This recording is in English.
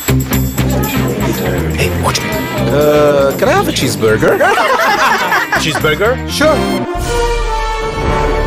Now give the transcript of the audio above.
Hey, watch me. Can I have a cheeseburger? Cheeseburger? Sure.